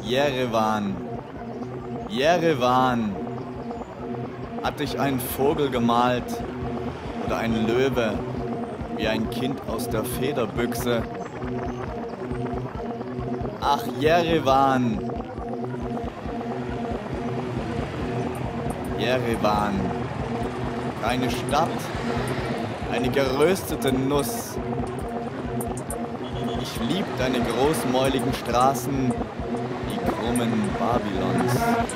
Jerewan. Jerewan. Hat dich ein Vogel gemalt oder ein Löwe, wie ein Kind aus der Federbüchse? Ach, Jerewan. Jerewan. Keine Stadt, eine geröstete Nuss. Ich lieb deine großmäuligen Straßen, die krummen Babylons.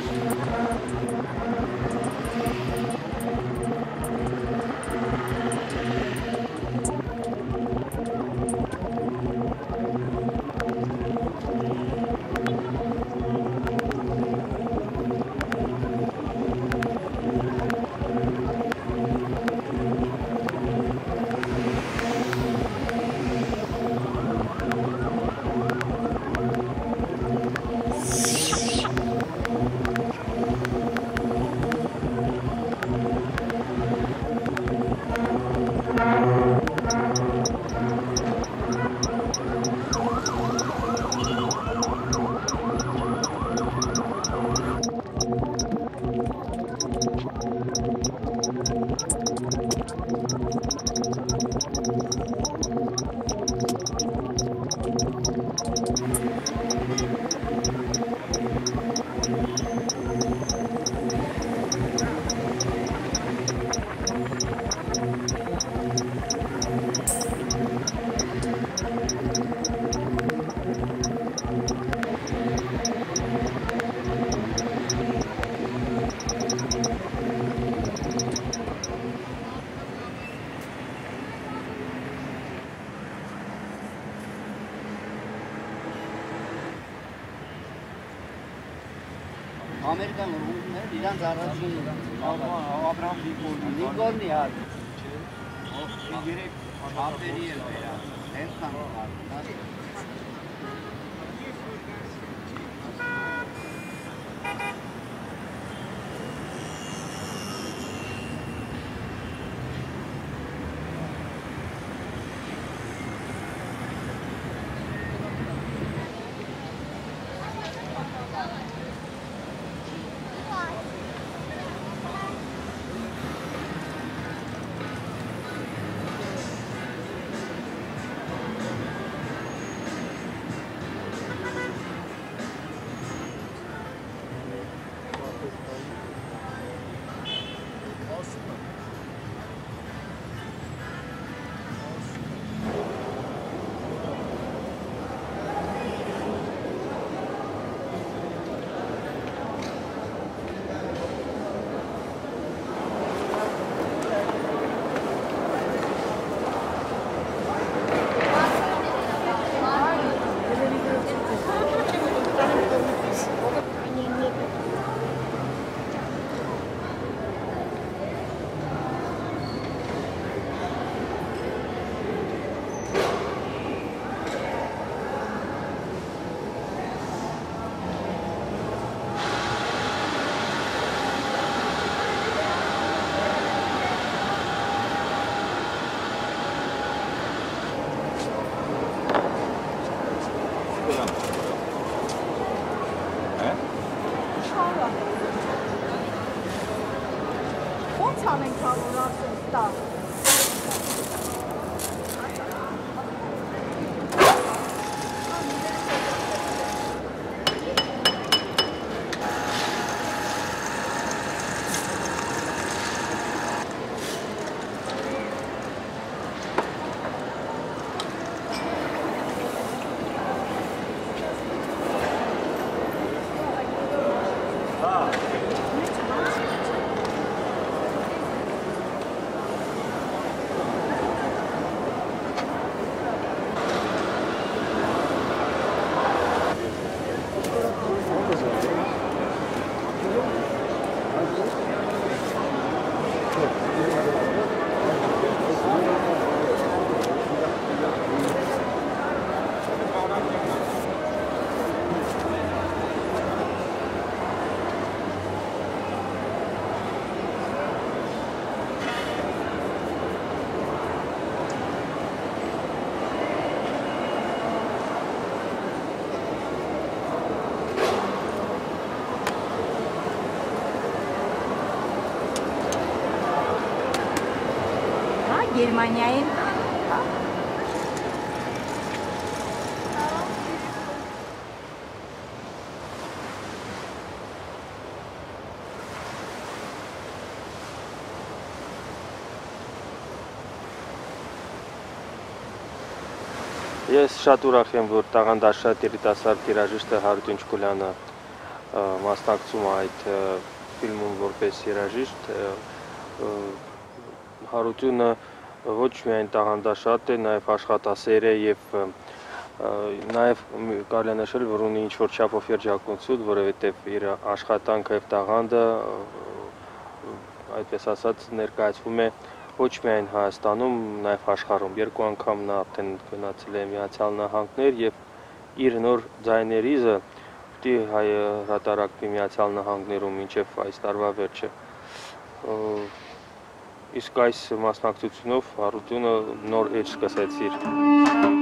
Amerikan İran zarrasını Abraham Lincoln ya. O direkt haberi ya. Her zaman. Գերմանիայի Ես շատ ուրախ եմ, որ տաղանդաշատ երիտասարդ տիրաժիշտը Հարություն Չկուլյանը մասնակցում է այդ ֆիլմում որպես երաժիշտ։ Հարությունը ոչ միայն տաղանդաշատ է, նաև աշխատասեր է եւ նաև կարելի է նշել, որ ունի ինչ-որ չափով երջանկություն, որովհետեւ իր աշխատանքը եւ տաղանդը այդպես ասած ներկայացվում է ոչ միայն Հայաստանում, նաև աշխարհում։ Երկու անգամ նա արդեն գնացել է Միացյալ Նահանգներ եւ իր նոր ձայներիզը պիտի հրատարակվի Միացյալ Նահանգներում մինչեւ այս տարվա վերջը։ Իսկ այս մասնակցությունով Հարությունը նոր էջ սկսեցիր։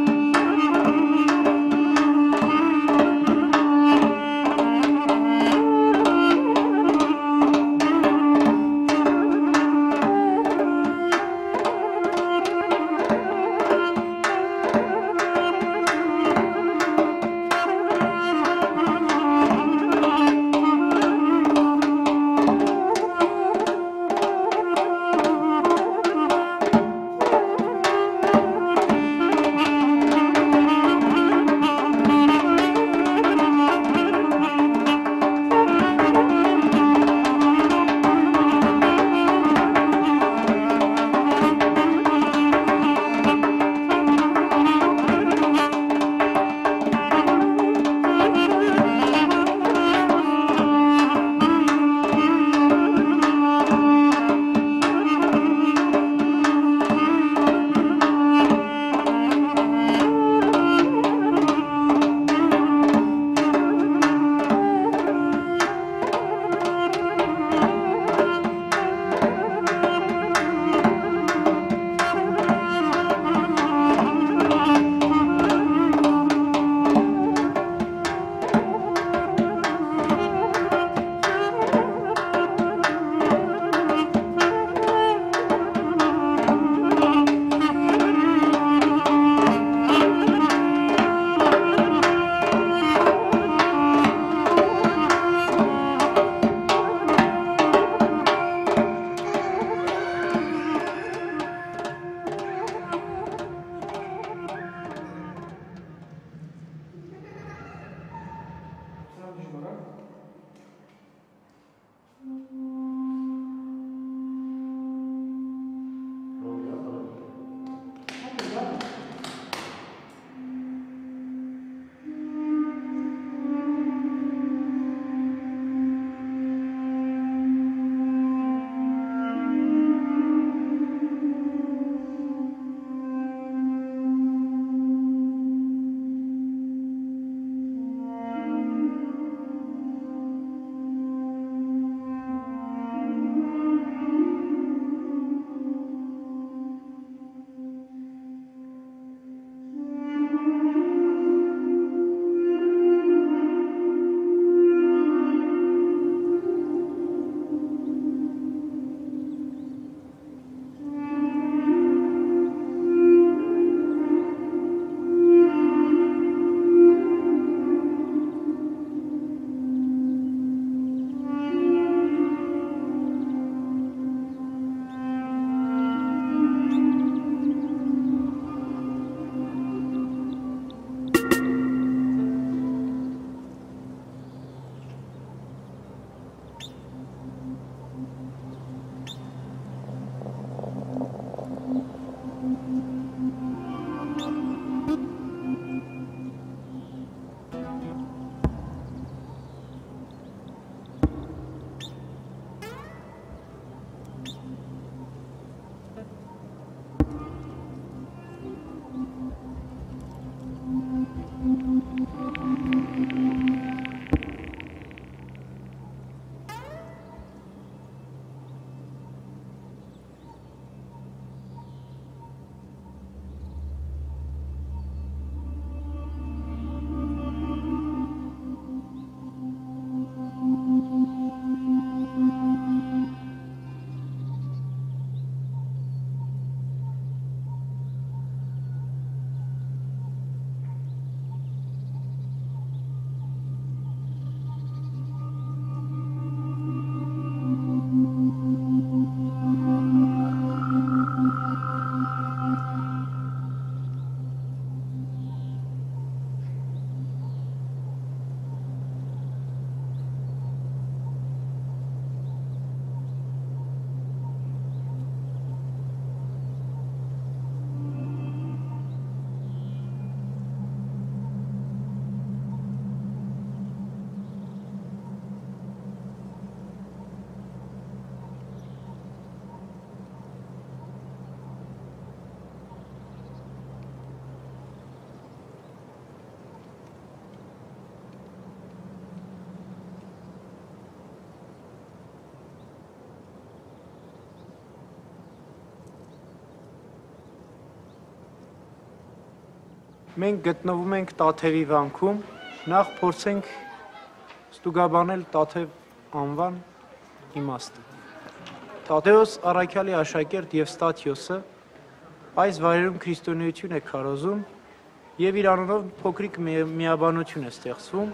Մենք գտնվում ենք Տաթևի վանքում, նախ փորձենք ստուգաբանել Տաթև անվան իմաստը։ Թադեոս Առաքյալի աշակերտ եւ Ստաթիոսը այս վայրերում քրիստոնեություն է քարոզում եւ իր անունով փոքրիկ միաբանություն է ստեղծվում։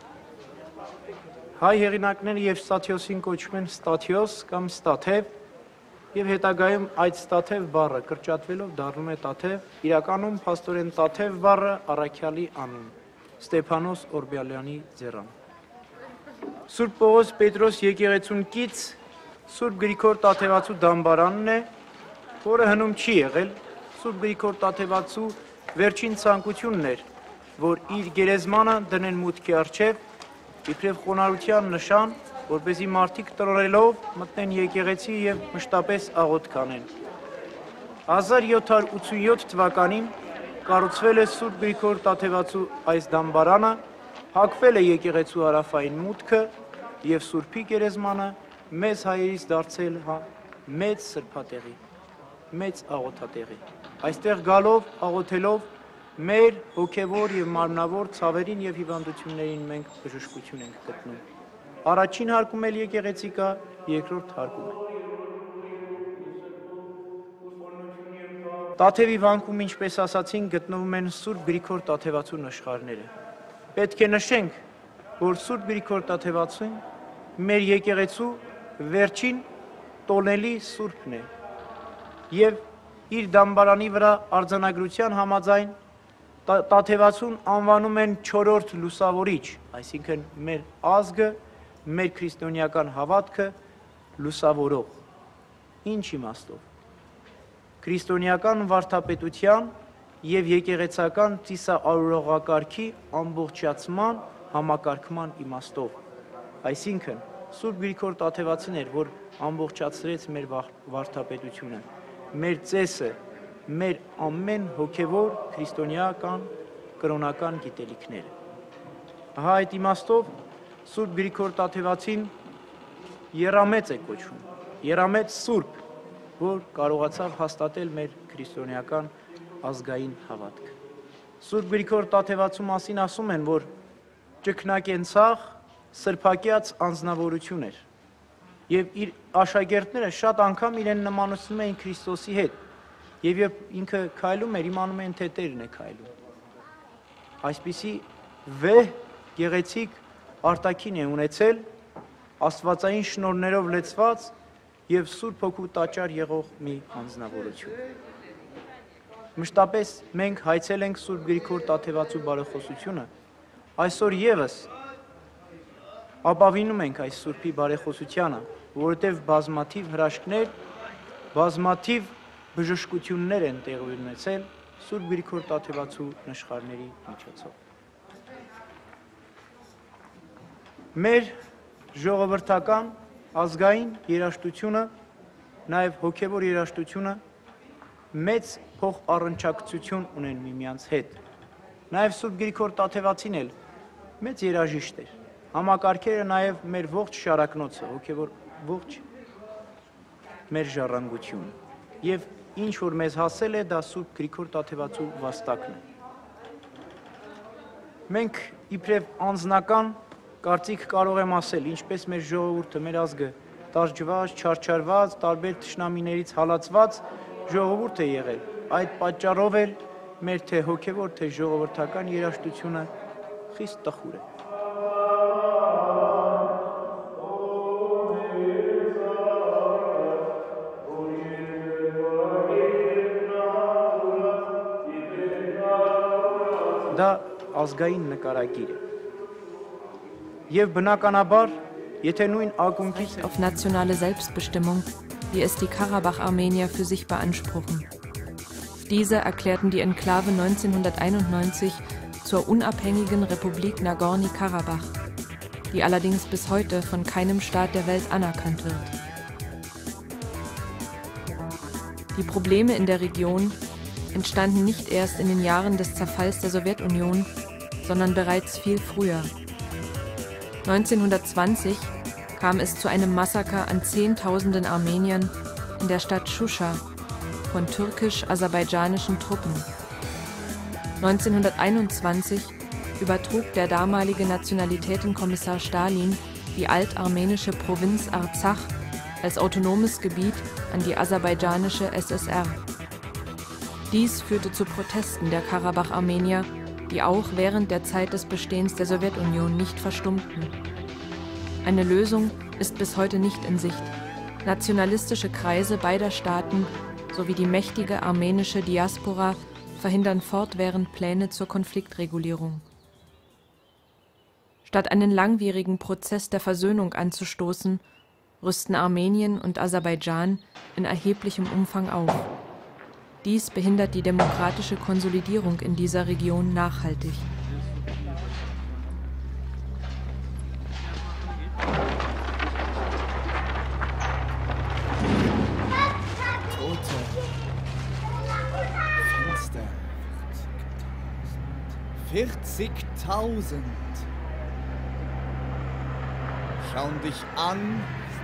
Հայ հեղինակները եւ Ստաթիոսին կոչում են Ստաթիոս կամ Ստաթև եւ հետագայում այդ Ստաթև բառը կրճատվելով դառնում է Տաթև, իրականում փաստորեն Տաթև բառը Առաքյալի անուն, Ստեփանոս Օրբելյանի ձեռան։ Սուրբ Պողոս Պետրոս եկեղեցուն կից Սուրբ Գրիգոր Տաթևացու դամբարանն է, որը հնում չի եղել, Սուրբ Գրիգոր Տաթևացու վերջին ցանկությունն էր, որ իր գերեզմանը դնեն մուտքի առջև, իբրև խոնարհության նշան, որպեսզի մարդիկ տրորելով մտնեն եկեղեցի եւ մշտապես աղոթք անեն։ 1787 թվականին կառուցվել է Սուրբ Գրիգոր Տաթևացու այս դամբարանը, հագվել է եկեղեցու հարավային մուտքը եւ Սուրբի գերեզմանը մեզ հայերից դարձել մեծ սրբատեղի, մեծ աղոթատեղի։ Այստեղ գալով, աղոթելով, մեր հոգևոր եւ մարմնավոր ցավերին եւ հիվանդություններին մենք բժշկություն ենք գտնում։ Առաջին հարկում էլ եկեղեցի կա, երկրորդ հարկում է։ Տաթևի վանքում, ինչպես ասացին, գտնվում են Սուրբ Գրիգոր Տաթևացու նշխարները։ Պետք է նշենք, որ Սուրբ Գրիգոր Տաթևացուն մեր եկեղեցու վերջին տոնելի սուրբն է եւ իր դամբարանի վրա արձանագրության համաձայն Տաթևացուն անվանում են 4-րդ լուսավորիչ, այսինքն մեր ազգը, մեր քրիստոնեական հավատքը լուսավորող։ Ինչ իմաստով։ Քրիստոնեական վարդապետության եւ եկեղեցական ծիսաարարողակարգի ամբողջացման համակարգման իմաստով։ Այսինքն Սուրբ Գրիգոր Տաթևացին էր, որ ամբողջացրեց մեր վարդապետությունը, մեր ծեսը, մեր ամեն հոգևոր քրիստոնեական կրոնական գիտելիքները։ Ահա այդ իմաստով Սուրբ Գրիգոր Տաթևացին եռամեծ է կոչվում, եռամեծ Սուրբ, որ կարողացավ հաստատել մեր քրիստոնեական ազգային հավատքը։ Սուրբ Գրիգոր Տաթևացու մասին ասում են, որ ճգնակենցաղ սրբակյաց անձնավորություն էր եւ իր աշակերտները շատ անգամ իրեն նմանացնում էին Քրիստոսի հետ եւ երբ ինքը քայլում էր, իմանում էին թե Տերն է քայլում։ Այսպիսի վեհ գեղեցիկ արտաքին է ունեցել, աստվածային շնորհներով լեցված եւ Սուրբ Հոգու տաճար եղող մի անձնավորություն։ Մշտապես մենք հայցել ենք Սուրբ Գրիգոր Տաթևացու բարեխոսությունը, այսօր եւս ապավինում ենք այս Սուրբի բարեխոսությանը, որովհետև բազմաթիվ հրաշքներ, բազմաթիվ բժշկություններ են տեղի ունեցել Սուրբ Գրիգոր Տաթևացու նշխարների միջոցով։ Մեր ժողովրդական ազգային երաժշտությունը, նաև հոգևոր երաժշտությունը մեծ փոխառնչակցություն ունեն միմյանց հետ։ Նաև Սուրբ Գրիգոր Տաթևացին էլ մեծ երաժիշտ էր։ Համակարգերը նաև մեր ողջ շարակնոցը, հոգևոր ողջ մեր ժառանգությունը։ Եվ ինչ որ մեզ հասել է, դա Սուրբ Գրիգոր Տաթևացու վաստակն է։ Մենք իբրև անձնական կարծիք կարող եմ ասել, ինչպես մեր ժողովուրդը, մեր ազգը տաճված, չարչարված, տարբեր թշնամիներից հալածված ժողովուրդ է եղել։ Այդ պատճառով էլ մեր թե հոգևոր, թե ժողովրդական երաժշտությունը խիստ տխուր է։ Դա ազգային նկարագիր է։ Եվ բնականաբար, եթե նույն ակունքից auf nationale Selbstbestimmung, wie es die Karabach-Armenier für sich beanspruchen. Diese erklärten die Enklave 1991 zur unabhängigen Republik Nagorny-Karabach, die allerdings bis heute von keinem Staat der Welt anerkannt wird. Die Probleme in der Region entstanden nicht erst in den Jahren des Zerfalls der Sowjetunion, sondern bereits viel früher. 1920 kam es zu einem Massaker an Zehntausenden Armeniern in der Stadt Shusha von türkisch-aserbaidschanischen Truppen. 1921 übertrug der damalige Nationalitätenkommissar Stalin die altarmenische Provinz Arzach als autonomes Gebiet an die aserbaidschanische SSR. Dies führte zu Protesten der Karabach-Armenier, die auch während der Zeit des Bestehens der Sowjetunion nicht verstummten. Eine Lösung ist bis heute nicht in Sicht. Nationalistische Kreise beider Staaten sowie die mächtige armenische Diaspora verhindern fortwährend Pläne zur Konfliktregulierung. Statt einen langwierigen Prozess der Versöhnung anzustoßen, rüsten Armenien und Aserbaidschan in erheblichem Umfang auf. Dies behindert die demokratische Konsolidierung in dieser Region nachhaltig. Tote. Fenster. 40.000. Schauen dich an.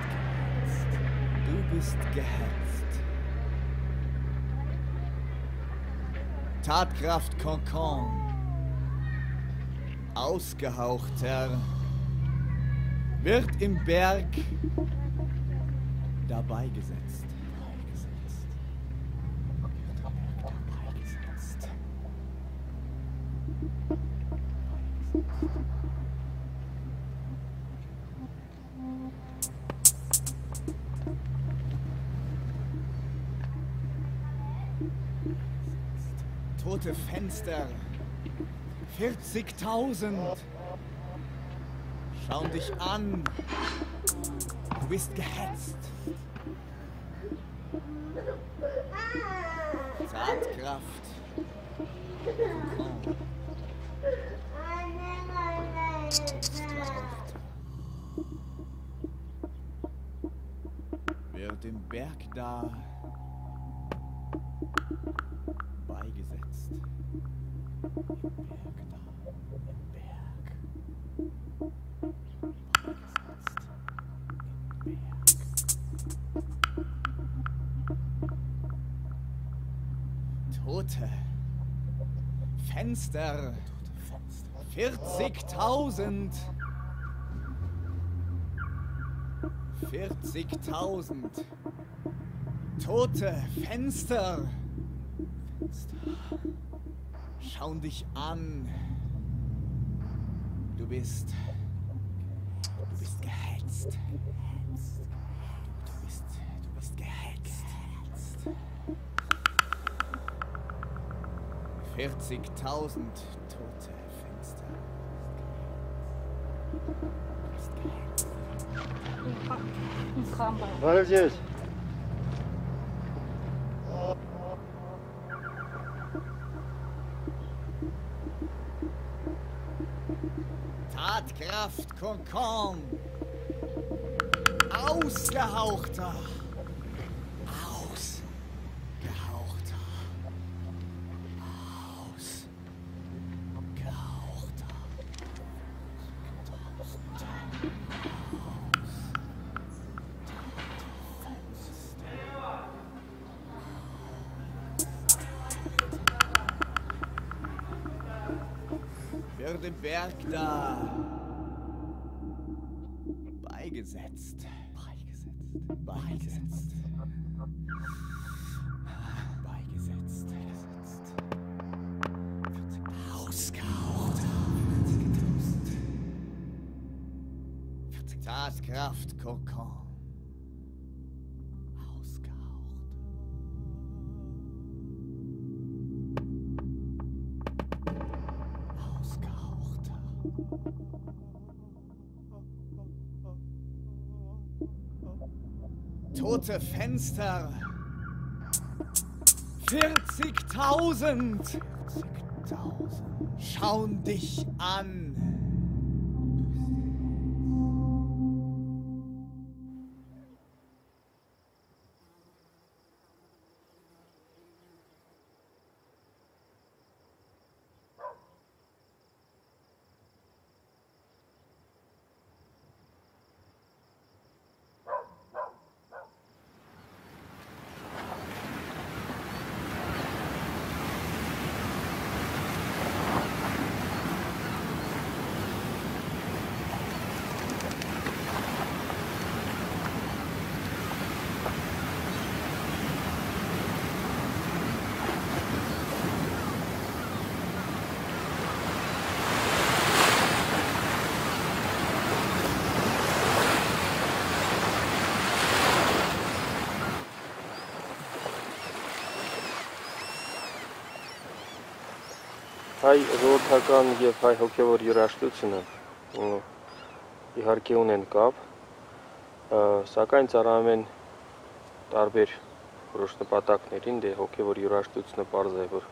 Du bist gehetzt. Tatkraft Concon. Ausgehauchter. Wird im Berg dabei gesetzt. Tote Fenster. 40.000. Schauen dich an. Du bist gehetzt. Tatkraft. Wird im Berg da beigesetzt. Tote Fenster. 40.000. 40.000. Tote Fenster. Schauen dich an. Du bist gehetzt. Du bist gehetzt. 40.000 tote Fenster. Du bist gehetzt. Was ist? Tatkraft Concon. Ausgehauchter. Ausgehauchter. Ausgehauchter. Wird im Berg da beigesetzt. Beigesetzt. Ausgehaucht. Tatkraft Kokon. Tote Fenster. 40.000. Schauen dich an. հայ ժողովրդական եւ հայ հոգեվոր երաժշտությունը իհարկե ունեն կապ, սակայն ծառայում են տարբեր որոշ նպատակներին, դե հոգեվոր երաժշտությունը պարզ է, որ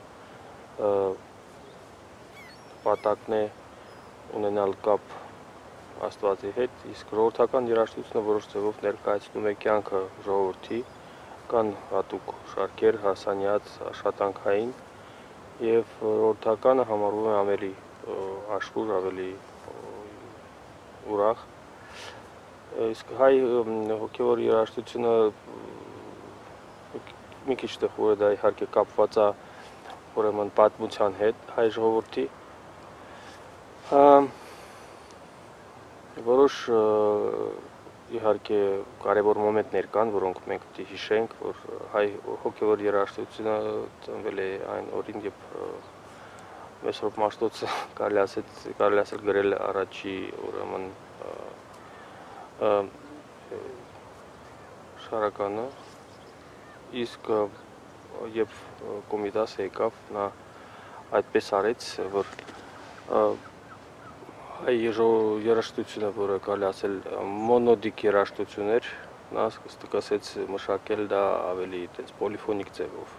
նպատակն է ունենալ կապ Աստվածի հետ, իսկ ժողովրդական երաժշտությունը որոշ ձևով ներկայացնում է կյանքը ժողովրդի, կան հատուկ շարքեր, հասանյաց, աշխատանքային եւ ժողովրդականը համարվում է ավելի աշխուժ, ավելի ուրախ։ Իսկ հայ հոգեվոր երաժշտությունը մի քիչ տխուր է, դա իհարկե կապված է ուրեմն պատմության հետ հայ ժողովրդի։ Որոշ իհարկե կարևոր մոմենտներ կան, որոնք մենք պետք է հիշենք, որ հայ հոգեվոր երաժշտությունը ծնվել է այն օրին, երբ Մեսրոպ Մաշտոցը կարելի ասել գրել առաջի ուրեմն շարականը, իսկ երբ Կոմիտասը եկավ, նա այդպես արեց, որ հայ երաժշտությունը, որը կարելի ասել մոնոդիկ երաժշտություն էր, նա սկսեց մշակել դա ավելի այդպես պոլիֆոնիկ ձևով։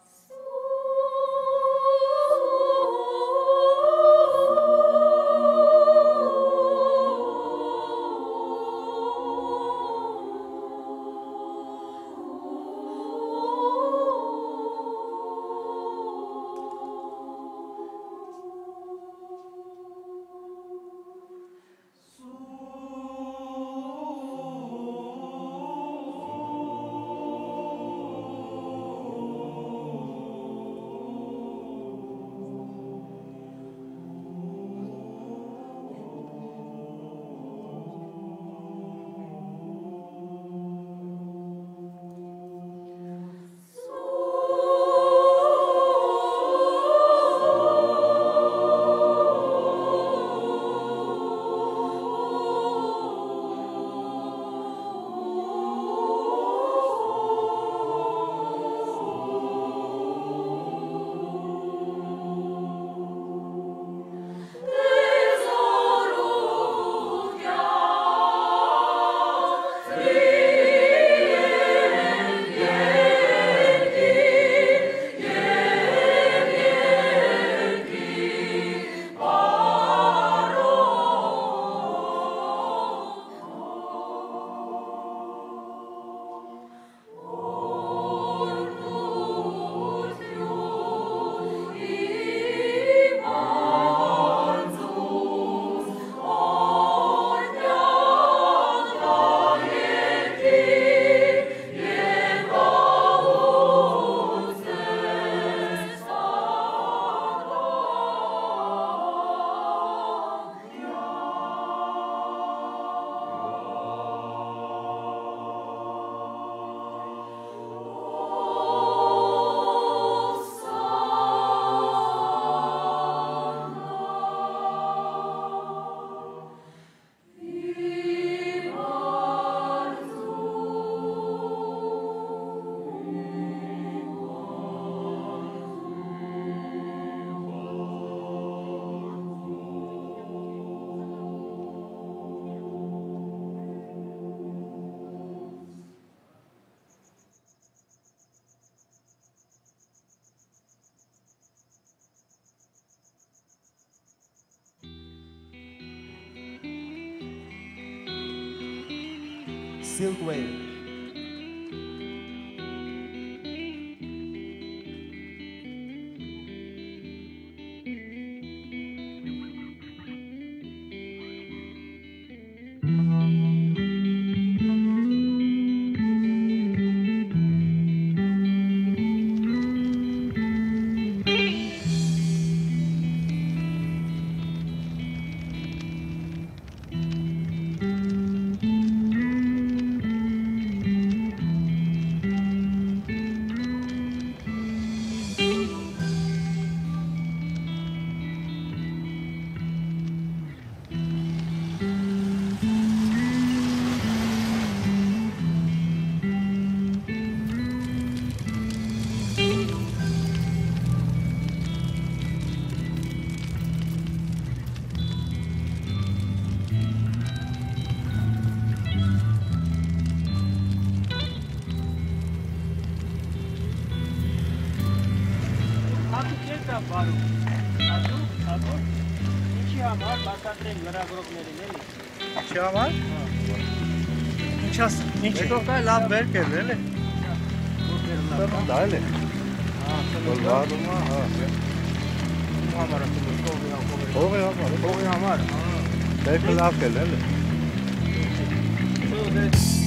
Silk Wave. Ո՞նց է բարու։ Ադու։ Ինչի համար բացատրենք լրագրողներին էլի։ Ինչի համար։ Ինչ դուք կա լավ վերք է էլի։ Դա էլի։ Բոլորը հա։ Համար Հողի համար։ Վերքը լավ է էլի։